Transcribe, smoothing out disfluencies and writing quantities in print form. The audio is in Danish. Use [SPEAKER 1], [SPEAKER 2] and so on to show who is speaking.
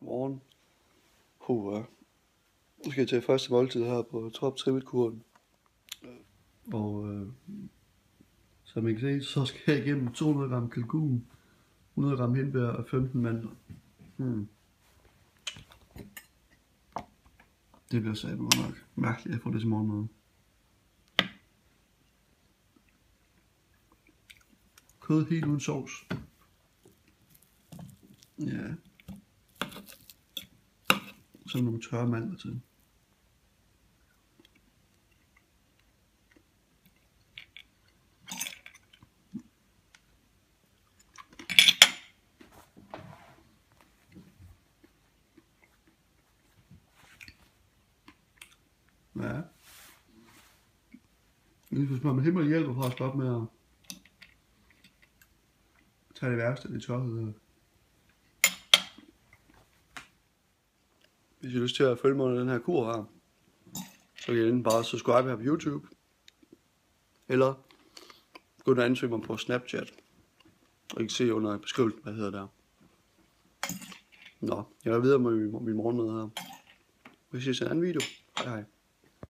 [SPEAKER 1] Godmorgen. Uger. Nu skal jeg til første måltid her på Toptrimmet-kuren. Og som I kan se, så skal jeg igennem 200 gram kalkun, 100 gram hindbær og 15 mandler. Det bliver sagt nok mærkeligt, at jeg får det til morgenmad. Kød helt uden sovs. Ja. Så nogle tørre mandler til. Ja. Hvis man med himmel hjælper for at stoppe med at tage det værste af det tørhed. Hvis I har lyst til at følge mig under den her kur her, så kan I enten bare subscribe her på YouTube, eller gå ind og ansøge mig på Snapchat. Og I kan se under beskrivelsen, hvad hedder der. Nå, jeg er videre med min morgenmad her. Vi ses i en anden video. Hej hej.